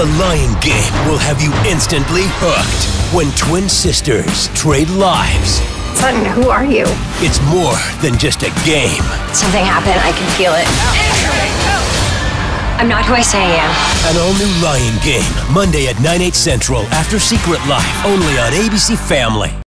The Lion Game will have you instantly hooked when twin sisters trade lives. Sutton, who are you? It's more than just a game. Something happened, I can feel it. I'm not who I say I am. An all-new Lion Game, Monday at 9/8 Central after Secret Life, only on ABC Family.